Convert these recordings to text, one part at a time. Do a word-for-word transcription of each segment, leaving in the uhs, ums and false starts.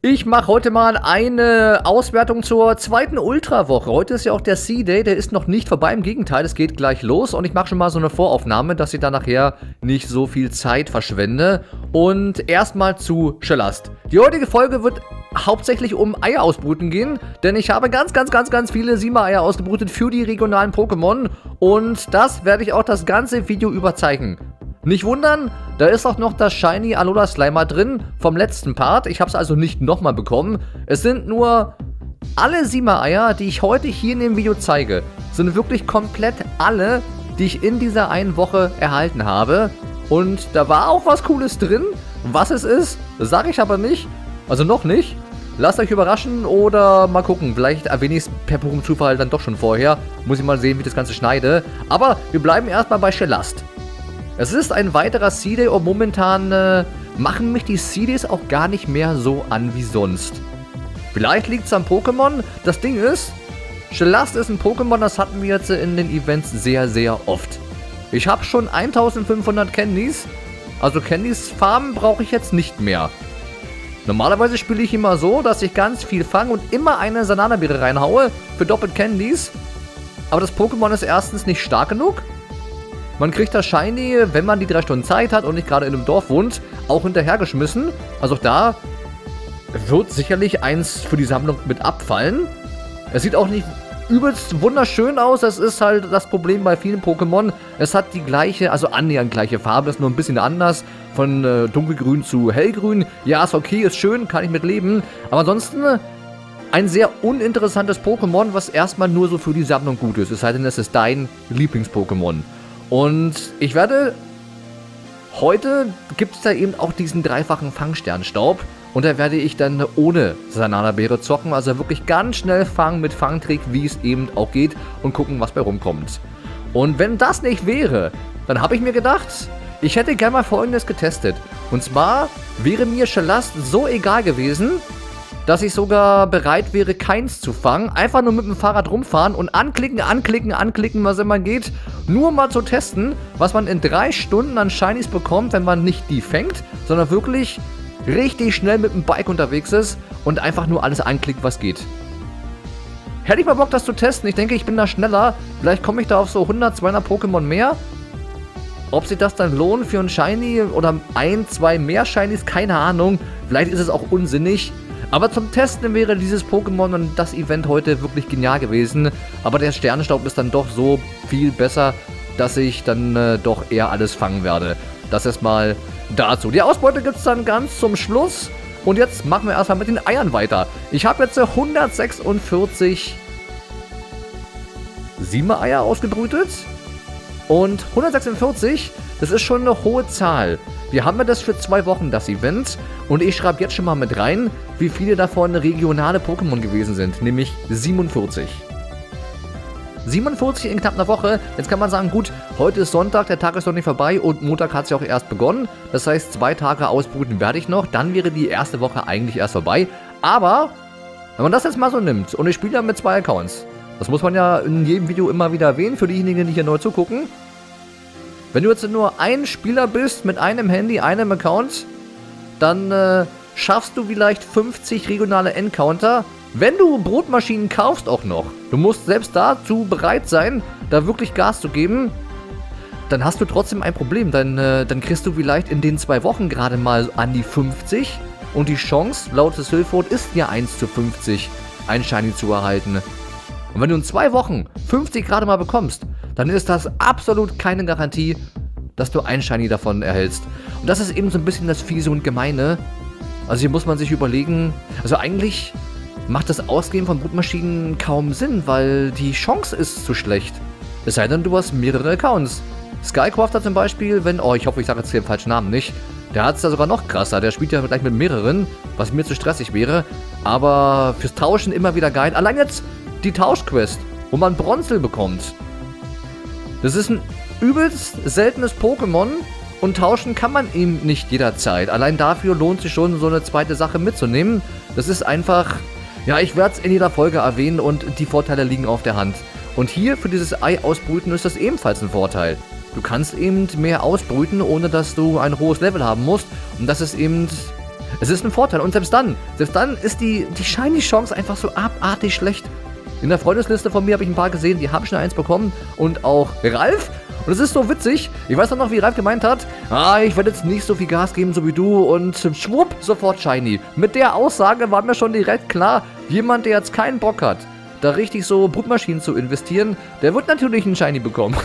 Ich mache heute mal eine Auswertung zur zweiten Ultrawoche. Heute ist ja auch der Sea-Day, der ist noch nicht vorbei. Im Gegenteil, es geht gleich los. Und ich mache schon mal so eine Voraufnahme, dass ich dann nachher nicht so viel Zeit verschwende. Und erstmal zu Shelast. Die heutige Folge wird hauptsächlich um Eier ausbrüten gehen. Denn ich habe ganz, ganz, ganz, ganz viele Sima-Eier ausgebrütet für die regionalen Pokémon. Und das werde ich auch das ganze Video über zeigen. Nicht wundern, da ist auch noch das Shiny Alola Slimer drin vom letzten Part. Ich habe es also nicht nochmal bekommen. Es sind nur alle Sima-Eier, die ich heute hier in dem Video zeige, sind wirklich komplett alle, die ich in dieser einen Woche erhalten habe. Und da war auch was Cooles drin. Was es ist, sage ich aber nicht. Also noch nicht. Lasst euch überraschen oder mal gucken. Vielleicht erwähne ich es per purem Zufall dann doch schon vorher. Muss ich mal sehen, wie ich das Ganze schneide. Aber wir bleiben erstmal bei Shelast. Es ist ein weiterer Sea-Day und momentan äh, machen mich die Sea-Days auch gar nicht mehr so an wie sonst. Vielleicht liegt es am Pokémon. Das Ding ist, Shelast ist ein Pokémon, das hatten wir jetzt in den Events sehr, sehr oft. Ich habe schon eintausendfünfhundert Candies, also Candies farmen brauche ich jetzt nicht mehr. Normalerweise spiele ich immer so, dass ich ganz viel fange und immer eine Sanana-Beere reinhaue für doppelt Candies. Aber das Pokémon ist erstens nicht stark genug. Man kriegt das Shiny, wenn man die drei Stunden Zeit hat und nicht gerade in einem Dorf wohnt, auch hinterhergeschmissen. Also auch da wird sicherlich eins für die Sammlung mit abfallen. Es sieht auch nicht übelst wunderschön aus. Das ist halt das Problem bei vielen Pokémon. Es hat die gleiche, also annähernd gleiche Farbe, ist nur ein bisschen anders. Von äh, dunkelgrün zu hellgrün. Ja, ist okay, ist schön, kann ich mit leben. Aber ansonsten ein sehr uninteressantes Pokémon, was erstmal nur so für die Sammlung gut ist. Es sei denn, es ist dein Lieblings-Pokémon. Und ich werde, heute gibt es da eben auch diesen dreifachen Fangsternstaub und da werde ich dann ohne Sanana-Beere zocken, also wirklich ganz schnell fangen mit Fangtrick, wie es eben auch geht und gucken, was bei rumkommt. Und wenn das nicht wäre, dann habe ich mir gedacht, ich hätte gerne mal Folgendes getestet. Und zwar wäre mir Shelast so egal gewesen, dass ich sogar bereit wäre, keins zu fangen. Einfach nur mit dem Fahrrad rumfahren und anklicken, anklicken, anklicken, was immer geht. Nur mal zu testen, was man in drei Stunden an Shinies bekommt, wenn man nicht die fängt, sondern wirklich richtig schnell mit dem Bike unterwegs ist und einfach nur alles anklickt, was geht. Hätte ich mal Bock, das zu testen. Ich denke, ich bin da schneller. Vielleicht komme ich da auf so hundert, zweihundert Pokémon mehr. Ob sich das dann lohnt für ein Shiny oder ein, zwei mehr Shinies, keine Ahnung. Vielleicht ist es auch unsinnig. Aber zum Testen wäre dieses Pokémon und das Event heute wirklich genial gewesen. Aber der Sternenstaub ist dann doch so viel besser, dass ich dann äh, doch eher alles fangen werde. Das erstmal dazu. Die Ausbeute gibt es dann ganz zum Schluss. Und jetzt machen wir erstmal mit den Eiern weiter. Ich habe jetzt hundertsechsundvierzig Sima-Eier ausgebrütet. Und hundertsechsundvierzig, das ist schon eine hohe Zahl. Wir haben ja das für zwei Wochen, das Event. Und ich schreibe jetzt schon mal mit rein, wie viele davon regionale Pokémon gewesen sind. Nämlich siebenundvierzig. siebenundvierzig in knapp einer Woche. Jetzt kann man sagen, gut, heute ist Sonntag, der Tag ist noch nicht vorbei und Montag hat es ja auch erst begonnen. Das heißt, zwei Tage ausbrüten werde ich noch. Dann wäre die erste Woche eigentlich erst vorbei. Aber, wenn man das jetzt mal so nimmt, und ich spiele ja mit zwei Accounts. Das muss man ja in jedem Video immer wieder erwähnen, für diejenigen, die hier neu zugucken. Wenn du jetzt nur ein Spieler bist mit einem Handy, einem Account, dann äh, schaffst du vielleicht fünfzig regionale Encounter. Wenn du Brotmaschinen kaufst auch noch, du musst selbst dazu bereit sein, da wirklich Gas zu geben, dann hast du trotzdem ein Problem. Dann, äh, dann kriegst du vielleicht in den zwei Wochen gerade mal an die fünfzig und die Chance, laut des Hilford, ist ja eins zu fünfzig, ein Shiny zu erhalten. Und wenn du in zwei Wochen fünfzig gerade mal bekommst, dann ist das absolut keine Garantie, dass du ein Shiny davon erhältst. Und das ist eben so ein bisschen das Fiese und Gemeine. Also hier muss man sich überlegen, also eigentlich macht das Ausgeben von Brutmaschinen kaum Sinn, weil die Chance ist zu schlecht. Es sei denn, du hast mehrere Accounts. Skycrafter zum Beispiel, wenn, oh, ich hoffe, ich sage jetzt den falschen Namen nicht, der hat es ja sogar noch krasser, der spielt ja gleich mit mehreren, was mir zu stressig wäre. Aber fürs Tauschen immer wieder geil. Allein jetzt die Tauschquest, wo man Bronzel bekommt. Das ist ein übelst seltenes Pokémon und tauschen kann man ihm nicht jederzeit. Allein dafür lohnt sich schon, so eine zweite Sache mitzunehmen. Das ist einfach, ja, ich werde es in jeder Folge erwähnen und die Vorteile liegen auf der Hand. Und hier für dieses Ei ausbrüten ist das ebenfalls ein Vorteil. Du kannst eben mehr ausbrüten, ohne dass du ein hohes Level haben musst. Und das ist eben Es ist ein Vorteil und selbst dann, selbst dann ist die, die Shiny-Chance einfach so abartig schlecht. In der Freundesliste von mir habe ich ein paar gesehen, die haben schon eins bekommen und auch Ralf. Und es ist so witzig, ich weiß noch, wie Ralf gemeint hat, ah, ich werde jetzt nicht so viel Gas geben, so wie du und schwupp, sofort Shiny. Mit der Aussage war mir schon direkt klar, jemand, der jetzt keinen Bock hat, da richtig so Brutmaschinen zu investieren, der wird natürlich einen Shiny bekommen.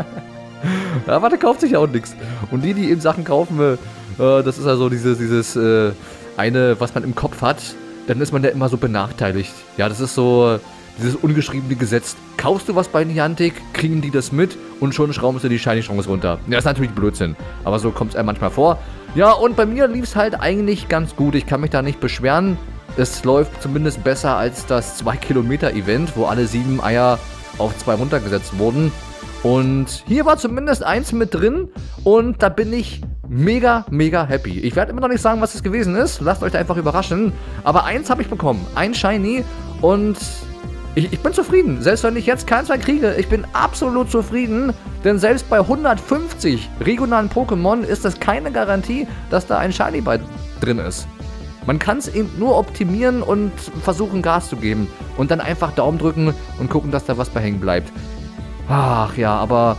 Ja, aber der kauft sich ja auch nichts. Und die, die eben Sachen kaufen, äh, das ist also dieses, dieses äh, eine, was man im Kopf hat, dann ist man ja immer so benachteiligt. Ja, das ist so dieses ungeschriebene Gesetz. Kaufst du was bei Niantic, kriegen die das mit und schon schrauben sie die Shiny-Chance runter. Ja, das ist natürlich Blödsinn, aber so kommt es einem manchmal vor. Ja, und bei mir lief es halt eigentlich ganz gut. Ich kann mich da nicht beschweren. Es läuft zumindest besser als das zwei Kilometer Event, wo alle sieben Eier auf zwei runtergesetzt wurden. Und hier war zumindest eins mit drin und da bin ich mega, mega happy. Ich werde immer noch nicht sagen, was es gewesen ist. Lasst euch da einfach überraschen. Aber eins habe ich bekommen. Ein Shiny und ich, ich bin zufrieden. Selbst wenn ich jetzt keins mehr kriege, ich bin absolut zufrieden. Denn selbst bei hundertfünfzig regionalen Pokémon ist das keine Garantie, dass da ein Shiny bei drin ist. Man kann es eben nur optimieren und versuchen, Gas zu geben. Und dann einfach Daumen drücken und gucken, dass da was bei hängen bleibt. Ach ja, aber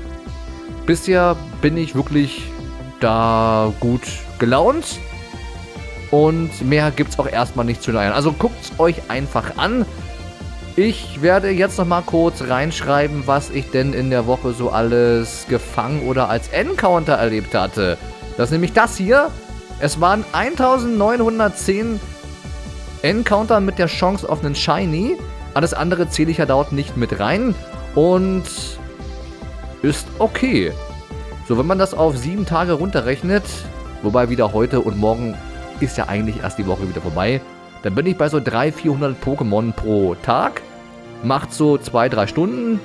bisher bin ich wirklich da gut gelaunt. Und mehr gibt es auch erstmal nicht zu leiern. Also guckt es euch einfach an. Ich werde jetzt nochmal kurz reinschreiben, was ich denn in der Woche so alles gefangen oder als Encounter erlebt hatte. Das ist nämlich das hier. Es waren eintausendneunhundertzehn Encounter mit der Chance auf einen Shiny. Alles andere zähle ich ja dort nicht mit rein. Und ist okay. So, wenn man das auf sieben Tage runterrechnet, wobei wieder heute und morgen ist ja eigentlich erst die Woche wieder vorbei, dann bin ich bei so dreihundert, vierhundert Pokémon pro Tag. Macht so zwei, drei Stunden.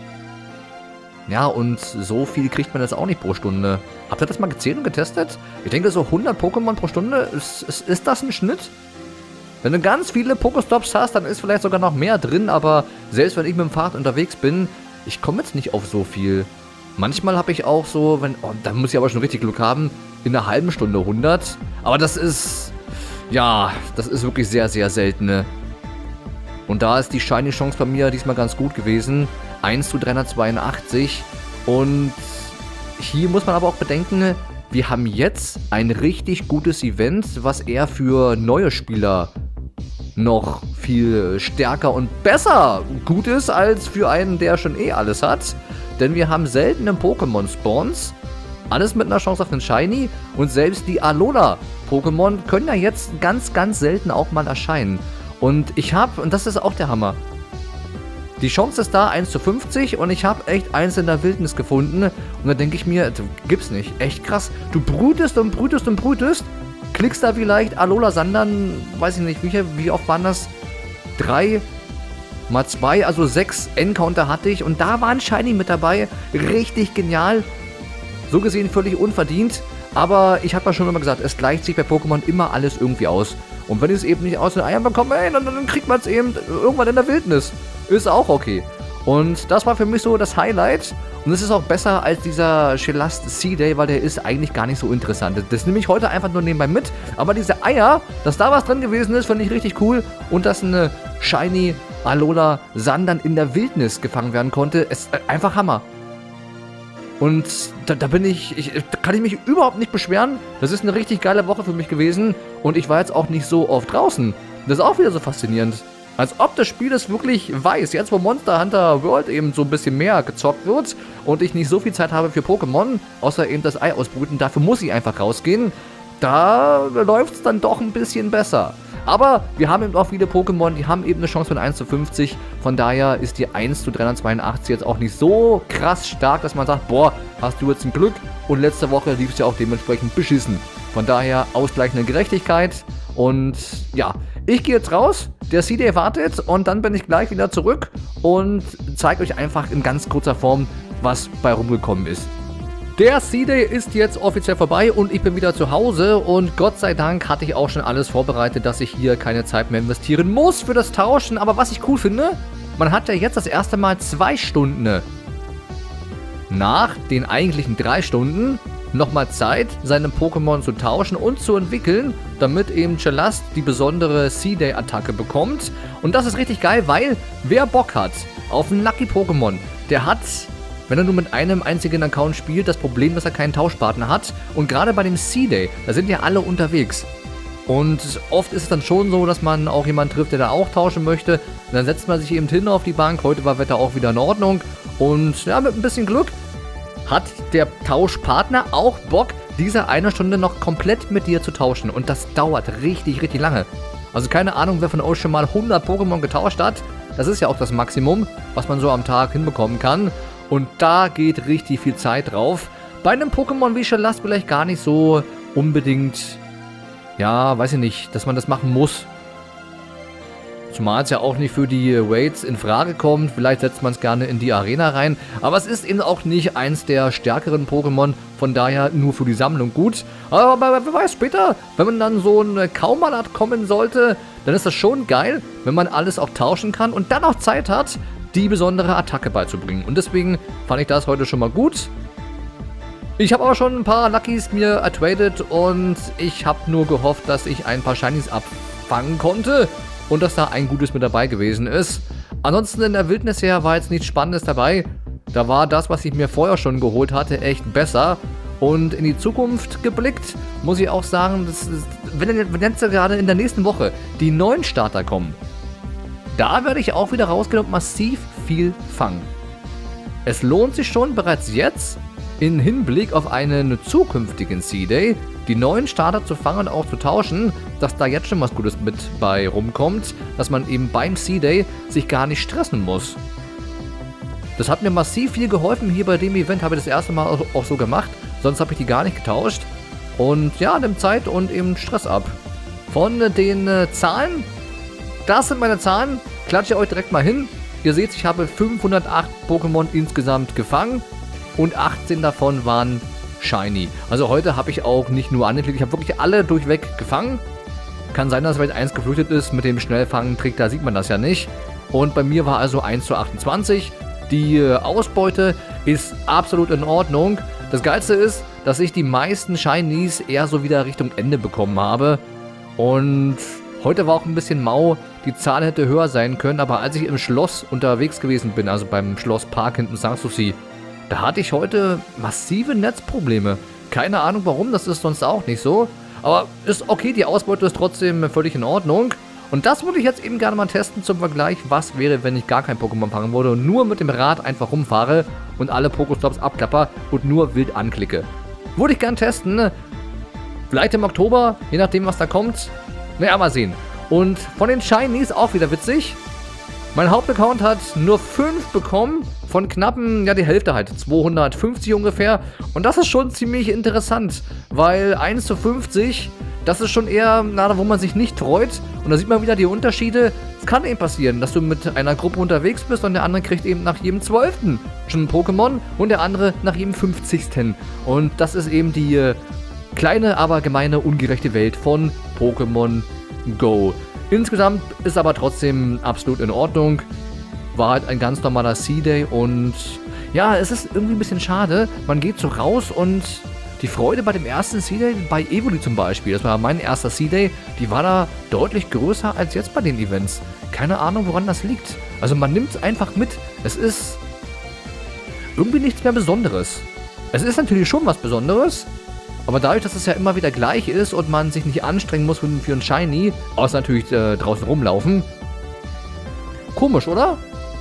Ja, und so viel kriegt man jetzt auch nicht pro Stunde. Habt ihr das mal gezählt und getestet? Ich denke, so hundert Pokémon pro Stunde, ist, ist, ist das ein Schnitt? Wenn du ganz viele Pokéstops hast, dann ist vielleicht sogar noch mehr drin, aber selbst wenn ich mit dem Fahrrad unterwegs bin, ich komme jetzt nicht auf so viel. Manchmal habe ich auch so, wenn, oh, da muss ich aber schon richtig Glück haben, in einer halben Stunde hundert. Aber das ist, ja, das ist wirklich sehr, sehr selten. Und da ist die Shiny-Chance bei mir diesmal ganz gut gewesen. eins zu dreihundertzweiundachtzig. Und hier muss man aber auch bedenken, wir haben jetzt ein richtig gutes Event, was eher für neue Spieler noch viel stärker und besser gut ist, als für einen, der schon eh alles hat. Denn wir haben seltene Pokémon-Spawns, alles mit einer Chance auf einen Shiny. Und selbst die Alola-Pokémon können ja jetzt ganz, ganz selten auch mal erscheinen. Und ich habe, und das ist auch der Hammer, die Chance ist da, eins zu fünfzig, und ich habe echt eins in der Wildnis gefunden. Und da denke ich mir, gibt's nicht. Echt krass. Du brütest und brütest und brütest, klickst da vielleicht Alola Sandern, weiß ich nicht, wie, wie oft waren das? Drei mal zwei, also sechs Encounter hatte ich. Und da war ein Shiny mit dabei. Richtig genial. So gesehen völlig unverdient. Aber ich habe ja schon immer gesagt, es gleicht sich bei Pokémon immer alles irgendwie aus. Und wenn ich es eben nicht aus den Eiern bekomme, ey, dann, dann kriegt man es eben irgendwann in der Wildnis. Ist auch okay. Und das war für mich so das Highlight. Und es ist auch besser als dieser Shelast Sea Day, weil der ist eigentlich gar nicht so interessant. Das nehme ich heute einfach nur nebenbei mit. Aber diese Eier, dass da was drin gewesen ist, finde ich richtig cool. Und dass eine Shiny Alola Sandern in der Wildnis gefangen werden konnte, ist einfach Hammer. Und da, da bin ich, ich, da kann ich mich überhaupt nicht beschweren. Das ist eine richtig geile Woche für mich gewesen. Und ich war jetzt auch nicht so oft draußen. Das ist auch wieder so faszinierend. Als ob das Spiel es wirklich weiß. Jetzt, wo Monster Hunter World eben so ein bisschen mehr gezockt wird und ich nicht so viel Zeit habe für Pokémon, außer eben das Ei ausbrüten, dafür muss ich einfach rausgehen. Da läuft es dann doch ein bisschen besser. Aber wir haben eben auch viele Pokémon, die haben eben eine Chance von eins zu fünfzig. Von daher ist die eins zu dreihundertzweiundachtzig jetzt auch nicht so krass stark, dass man sagt, boah, hast du jetzt ein Glück. Und letzte Woche lief es ja auch dementsprechend beschissen. Von daher ausgleichende Gerechtigkeit. Und ja, ich gehe jetzt raus. Der C Day wartet und dann bin ich gleich wieder zurück und zeige euch einfach in ganz kurzer Form, was bei rumgekommen ist. Der C Day ist jetzt offiziell vorbei und ich bin wieder zu Hause und Gott sei Dank hatte ich auch schon alles vorbereitet, dass ich hier keine Zeit mehr investieren muss für das Tauschen. Aber was ich cool finde, man hat ja jetzt das erste Mal zwei Stunden nach den eigentlichen drei Stunden nochmal Zeit, seine Pokémon zu tauschen und zu entwickeln, damit eben Chelast die besondere C-Day-Attacke bekommt. Und das ist richtig geil, weil wer Bock hat auf ein Lucky-Pokémon, der hat, wenn er nur mit einem einzigen Account spielt, das Problem, dass er keinen Tauschpartner hat. Und gerade bei dem C-Day, da sind ja alle unterwegs. Und oft ist es dann schon so, dass man auch jemanden trifft, der da auch tauschen möchte. Und dann setzt man sich eben hin auf die Bank. Heute war Wetter auch wieder in Ordnung. Und ja, mit ein bisschen Glück hat der Tauschpartner auch Bock, diese eine Stunde noch komplett mit dir zu tauschen. Und das dauert richtig, richtig lange. Also keine Ahnung, wer von euch schon mal hundert Pokémon getauscht hat. Das ist ja auch das Maximum, was man so am Tag hinbekommen kann. Und da geht richtig viel Zeit drauf. Bei einem Pokémon wie Chelast vielleicht gar nicht so unbedingt, ja, weiß ich nicht, dass man das machen muss. Zumal es ja auch nicht für die Raids in Frage kommt. Vielleicht setzt man es gerne in die Arena rein. Aber es ist eben auch nicht eins der stärkeren Pokémon. Von daher nur für die Sammlung gut. Aber wer weiß, später, wenn man dann so ein Kaumalat kommen sollte, dann ist das schon geil, wenn man alles auch tauschen kann und dann auch Zeit hat, die besondere Attacke beizubringen. Und deswegen fand ich das heute schon mal gut. Ich habe aber schon ein paar Luckys mir ertradet und ich habe nur gehofft, dass ich ein paar Shinies abfangen konnte und dass da ein gutes mit dabei gewesen ist. Ansonsten in der Wildnis her war jetzt nichts Spannendes dabei. Da war das, was ich mir vorher schon geholt hatte, echt besser. Und in die Zukunft geblickt, muss ich auch sagen, das ist, wenn jetzt gerade in der nächsten Woche die neuen Starter kommen, da werde ich auch wieder rausgehen und massiv viel fangen. Es lohnt sich schon bereits jetzt, in Hinblick auf einen zukünftigen C-Day, die neuen Starter zu fangen und auch zu tauschen, dass da jetzt schon was Gutes mit bei rumkommt, dass man eben beim C-Day sich gar nicht stressen muss. Das hat mir massiv viel geholfen. Hier bei dem Event habe ich das erste Mal auch so gemacht, sonst habe ich die gar nicht getauscht. Und ja, nimmt Zeit und eben Stress ab. Von den äh, Zahlen, das sind meine Zahlen, klatsche ich euch direkt mal hin. Ihr seht, ich habe fünfhundertacht Pokémon insgesamt gefangen und achtzehn davon waren Shiny. Also heute habe ich auch nicht nur angeklickt, ich habe wirklich alle durchweg gefangen. Kann sein, dass vielleicht eins geflüchtet ist mit dem Schnellfangen-Trick, da sieht man das ja nicht. Und bei mir war also eins zu achtundzwanzig. Die äh, Ausbeute ist absolut in Ordnung. Das Geilste ist, dass ich die meisten Shinies eher so wieder Richtung Ende bekommen habe. Und heute war auch ein bisschen mau. Die Zahl hätte höher sein können, aber als ich im Schloss unterwegs gewesen bin, also beim Schlosspark hinten Sanssouci, da hatte ich heute massive Netzprobleme. Keine Ahnung warum, das ist sonst auch nicht so. Aber ist okay, die Ausbeute ist trotzdem völlig in Ordnung. Und das würde ich jetzt eben gerne mal testen zum Vergleich. Was wäre, wenn ich gar kein Pokémon fangen würde und nur mit dem Rad einfach rumfahre und alle Pokéstops abklapper und nur wild anklicke. Würde ich gern testen. Vielleicht im Oktober, je nachdem was da kommt. Naja, mal sehen. Und von den Shinies auch wieder witzig. Mein Hauptaccount hat nur fünf bekommen, von knappen, ja die Hälfte halt, zweihundertfünfzig ungefähr. Und das ist schon ziemlich interessant, weil eins zu fünfzig, das ist schon eher, na, wo man sich nicht freut. Und da sieht man wieder die Unterschiede. Es kann eben passieren, dass du mit einer Gruppe unterwegs bist und der andere kriegt eben nach jedem zwölften schon ein Pokémon und der andere nach jedem fünfzigsten Und das ist eben die äh, kleine, aber gemeine, ungerechte Welt von Pokémon Go. Insgesamt ist aber trotzdem absolut in Ordnung. War halt ein ganz normaler C-Day und ja, es ist irgendwie ein bisschen schade. Man geht so raus und die Freude bei dem ersten C-Day, bei Evoli zum Beispiel, das war mein erster C-Day, die war da deutlich größer als jetzt bei den Events. Keine Ahnung, woran das liegt. Also man nimmt es einfach mit. Es ist irgendwie nichts mehr Besonderes. Es ist natürlich schon was Besonderes, aber dadurch, dass es ja immer wieder gleich ist und man sich nicht anstrengen muss für, für ein Shiny, außer natürlich äh, draußen rumlaufen. Komisch, oder?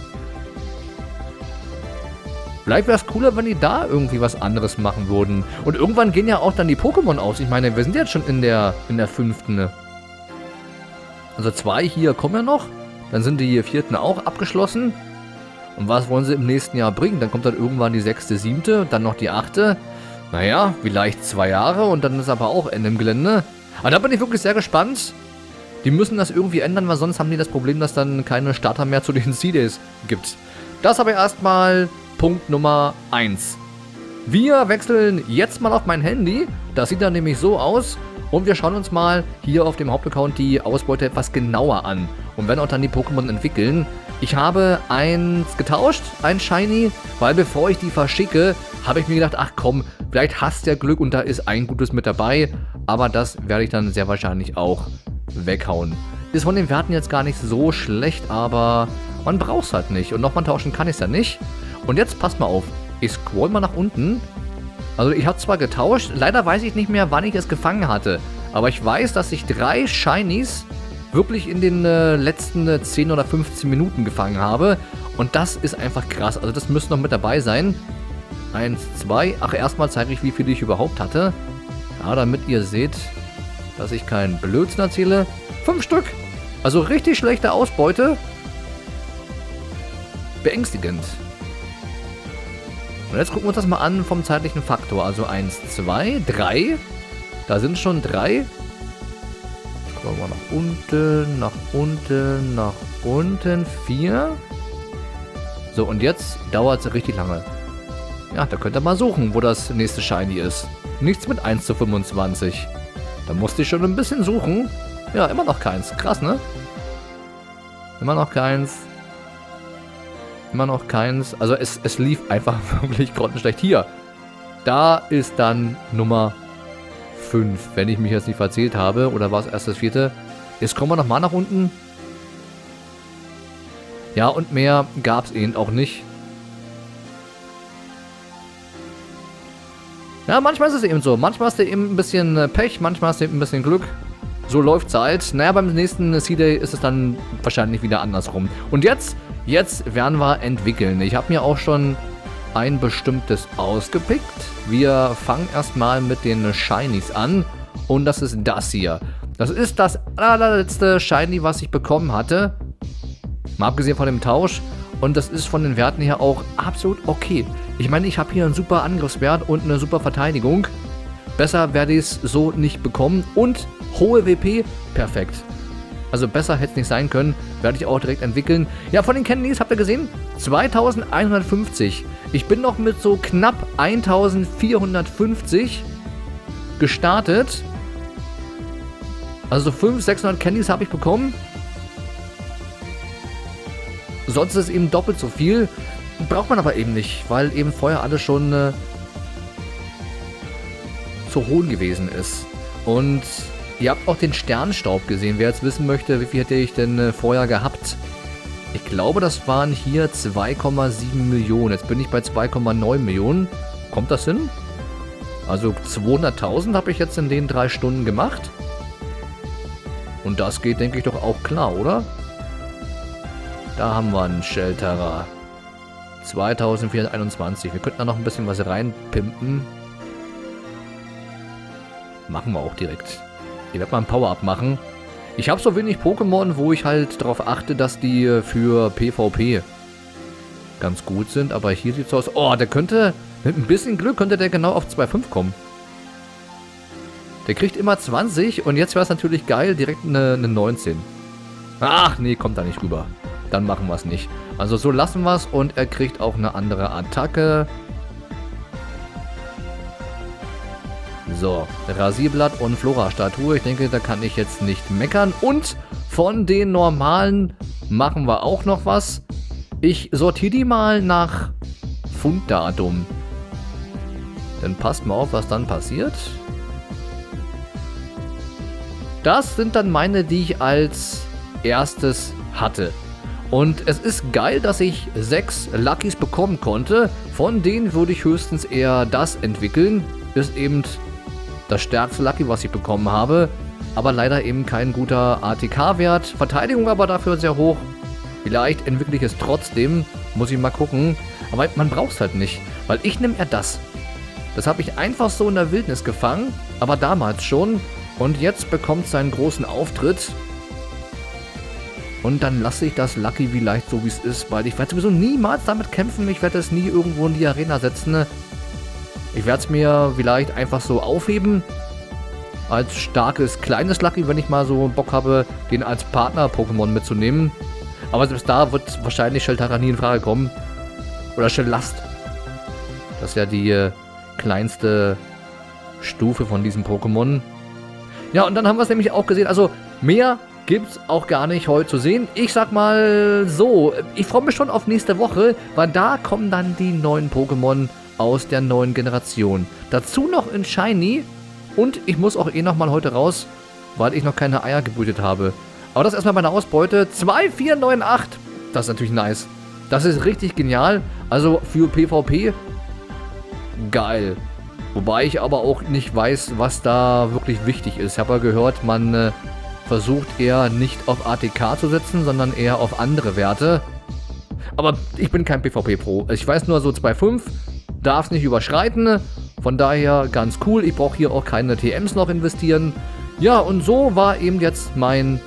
Vielleicht wäre es cooler, wenn die da irgendwie was anderes machen würden. Und irgendwann gehen ja auch dann die Pokémon aus. Ich meine, wir sind jetzt schon in der, in der fünften. Also zwei hier kommen ja noch. Dann sind die vierten auch abgeschlossen. Und was wollen sie im nächsten Jahr bringen? Dann kommt dann irgendwann die sechste, siebte, dann noch die achte. Naja, vielleicht zwei Jahre und dann ist aber auch Ende im Gelände. Aber da bin ich wirklich sehr gespannt. Die müssen das irgendwie ändern, weil sonst haben die das Problem, dass dann keine Starter mehr zu den C-Days gibt. Das aber erstmal Punkt Nummer eins. Wir wechseln jetzt mal auf mein Handy. Das sieht dann nämlich so aus. Und wir schauen uns mal hier auf dem Hauptaccount die Ausbeute etwas genauer an. Und werden auch dann die Pokémon entwickeln. Ich habe eins getauscht, ein Shiny, weil bevor ich die verschicke, habe ich mir gedacht, ach komm, Vielleicht hast du ja Glück und da ist ein gutes mit dabei. Aber das werde ich dann sehr wahrscheinlich auch weghauen. Ist von den Werten jetzt gar nicht so schlecht, aber man braucht es halt nicht. Und nochmal tauschen kann ich es ja nicht. Und jetzt passt mal auf. Ich scroll mal nach unten. Also ich habe zwar getauscht, leider weiß ich nicht mehr, wann ich es gefangen hatte. Aber ich weiß, dass ich drei Shinies wirklich in den äh, letzten äh, zehn oder fünfzehn Minuten gefangen habe. Und das ist einfach krass. Also das müssen noch mit dabei sein. Eins, zwei. Ach, erstmal zeige ich, wie viele ich überhaupt hatte. Ja, damit ihr seht, dass ich keinen Blödsinn erzähle. Fünf Stück. Also richtig schlechte Ausbeute. Beängstigend. Und jetzt gucken wir uns das mal an vom zeitlichen Faktor. Also eins, zwei, drei. Da sind schon drei. Gucken wir mal nach unten, nach unten, nach unten. Vier. So, und jetzt dauert es richtig lange. Ja, da könnt ihr mal suchen, wo das nächste Shiny ist. Nichts mit eins zu fünfundzwanzig. Da musste ich schon ein bisschen suchen. Ja, immer noch keins. Krass, ne? Immer noch keins. Immer noch keins. Also es, es lief einfach wirklich grottenschlecht. Hier. Da ist dann Nummer fünf, wenn ich mich jetzt nicht verzählt habe. Oder war es erst das vierte? Jetzt kommen wir nochmal nach unten. Ja, und mehr gab es eben auch nicht. Ja, manchmal ist es eben so. Manchmal hast du eben ein bisschen Pech, manchmal hast du eben ein bisschen Glück. So läuft es halt. Naja, beim nächsten C-Day ist es dann wahrscheinlich wieder andersrum. Und jetzt, jetzt werden wir entwickeln. Ich habe mir auch schon ein bestimmtes ausgepickt. Wir fangen erstmal mit den Shinies an. Und das ist das hier. Das ist das allerletzte Shiny, was ich bekommen hatte. Mal abgesehen von dem Tausch. Und das ist von den Werten her auch absolut okay. Ich meine, ich habe hier einen super Angriffswert und eine super Verteidigung. Besser werde ich es so nicht bekommen. Und hohe W P, perfekt. Also besser hätte es nicht sein können. Werde ich auch direkt entwickeln. Ja, von den Candies habt ihr gesehen? zweitausendeinhundertfünfzig. Ich bin noch mit so knapp eintausendvierhundertfünfzig gestartet. Also so fünfhundert, sechshundert Candies habe ich bekommen. Sonst ist es eben doppelt so viel. Braucht man aber eben nicht, weil eben vorher alles schon äh, zu hoch gewesen ist. Und ihr habt auch den Sternstaub gesehen. Wer jetzt wissen möchte, wie viel hätte ich denn äh, vorher gehabt? Ich glaube, das waren hier zwei Komma sieben Millionen. Jetzt bin ich bei zwei Komma neun Millionen. Kommt das hin? Also zweihunderttausend habe ich jetzt in den drei Stunden gemacht. Und das geht, denke ich, doch auch klar, oder? Da haben wir einen Shelterer. zweitausendvierhunderteinundzwanzig. Wir könnten da noch ein bisschen was reinpimpen. Machen wir auch direkt. Ich werde mal ein Power-Up machen. Ich habe so wenig Pokémon, wo ich halt darauf achte, dass die für PvP ganz gut sind. Aber hier sieht es aus. Oh, der könnte, mit ein bisschen Glück, könnte der genau auf zwei Komma fünf kommen. Der kriegt immer zwanzig und jetzt wäre es natürlich geil, direkt eine, eine neunzehn. Ach, nee, kommt da nicht rüber. Dann machen wir es nicht. Also so lassen wir es und er kriegt auch eine andere Attacke. So, Rasierblatt und Flora-Statue. Ich denke, da kann ich jetzt nicht meckern. Und von den normalen machen wir auch noch was. Ich sortiere die mal nach Funddatum. Dann passt mal auf, was dann passiert. Das sind dann meine, die ich als erstes hatte. Und es ist geil, dass ich sechs Luckys bekommen konnte. Von denen würde ich höchstens eher das entwickeln. Ist eben das stärkste Lucky, was ich bekommen habe. Aber leider eben kein guter A T K-Wert. Verteidigung aber dafür sehr hoch. Vielleicht entwickle ich es trotzdem. Muss ich mal gucken. Aber man braucht es halt nicht. Weil ich nehme eher das. Das habe ich einfach so in der Wildnis gefangen. Aber damals schon. Und jetzt bekommt es seinen großen Auftritt. Und dann lasse ich das Lucky vielleicht so, wie es ist, weil ich werde sowieso niemals damit kämpfen. Ich werde es nie irgendwo in die Arena setzen. Ich werde es mir vielleicht einfach so aufheben. Als starkes, kleines Lucky, wenn ich mal so Bock habe, den als Partner-Pokémon mitzunehmen. Aber selbst da wird wahrscheinlich Sheltara nie in Frage kommen. Oder Shellast. Das ist ja die äh, kleinste Stufe von diesem Pokémon. Ja, und dann haben wir es nämlich auch gesehen. Also, mehr gibt's auch gar nicht heute zu sehen. Ich sag mal so, ich freue mich schon auf nächste Woche, weil da kommen dann die neuen Pokémon aus der neuen Generation. Dazu noch in Shiny und ich muss auch eh nochmal heute raus, weil ich noch keine Eier gebrütet habe. Aber das ist erstmal meine Ausbeute. zwei vier neun acht. Das ist natürlich nice. Das ist richtig genial. Also für PvP geil. Wobei ich aber auch nicht weiß, was da wirklich wichtig ist. Ich habe ja gehört, man äh, versucht eher nicht auf A T K zu setzen, sondern eher auf andere Werte. Aber ich bin kein PvP-Pro. Ich weiß nur, so zwei Komma fünf darf es nicht überschreiten. Von daher ganz cool. Ich brauche hier auch keine T Ms noch investieren. Ja, und so war eben jetzt mein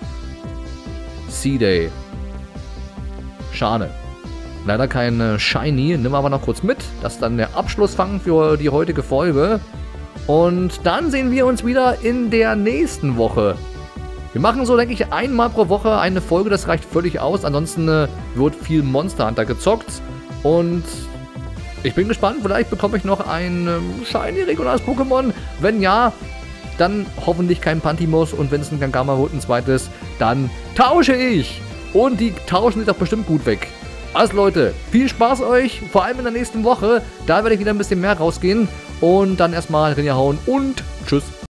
C-Day. Schade. Leider kein Shiny. Nimm aber noch kurz mit. Das ist dann der Abschlussfang für die heutige Folge. Und dann sehen wir uns wieder in der nächsten Woche. Wir machen so, denke ich, einmal pro Woche eine Folge. Das reicht völlig aus. Ansonsten äh, wird viel Monster Hunter gezockt. Und ich bin gespannt. Vielleicht bekomme ich noch ein ähm, Shiny regionales Pokémon. Wenn ja, dann hoffentlich kein Pantimos. Und wenn es ein Gangama wird, ein zweites, dann tausche ich. Und die tauschen sich doch bestimmt gut weg. Also Leute, viel Spaß euch, vor allem in der nächsten Woche. Da werde ich wieder ein bisschen mehr rausgehen. Und dann erstmal Rinja hauen und tschüss.